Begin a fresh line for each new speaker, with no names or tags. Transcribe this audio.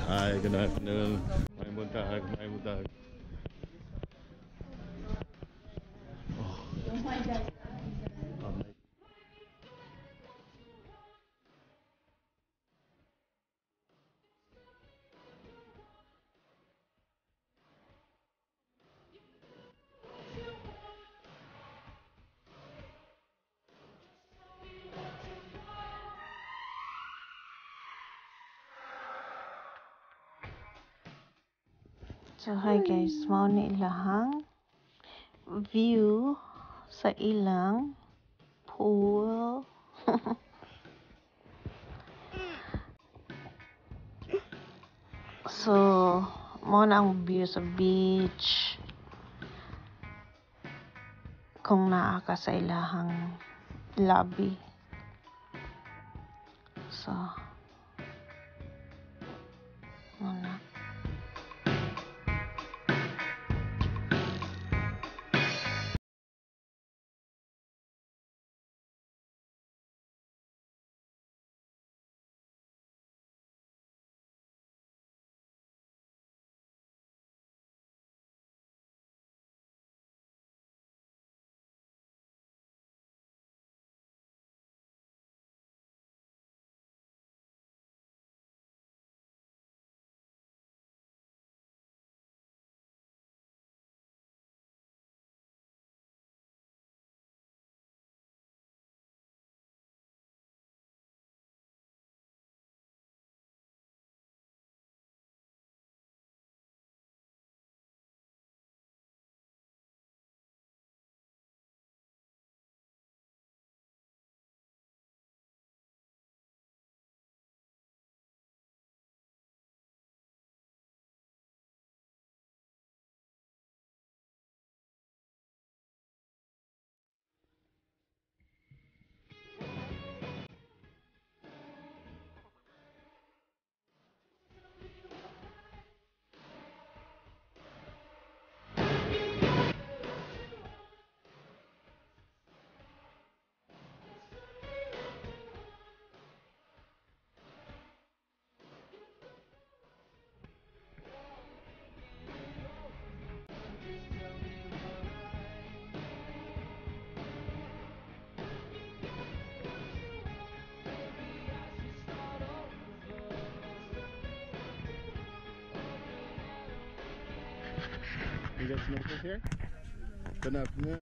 Hi, good afternoon. May buntag, may buntag. Oh,
So hi guys, mao ni ilahang view sa ilang pool. So mao na ang view sa beach kung naa ka sa ilahang lobby. So muna.
you guys snorkel here? Good afternoon.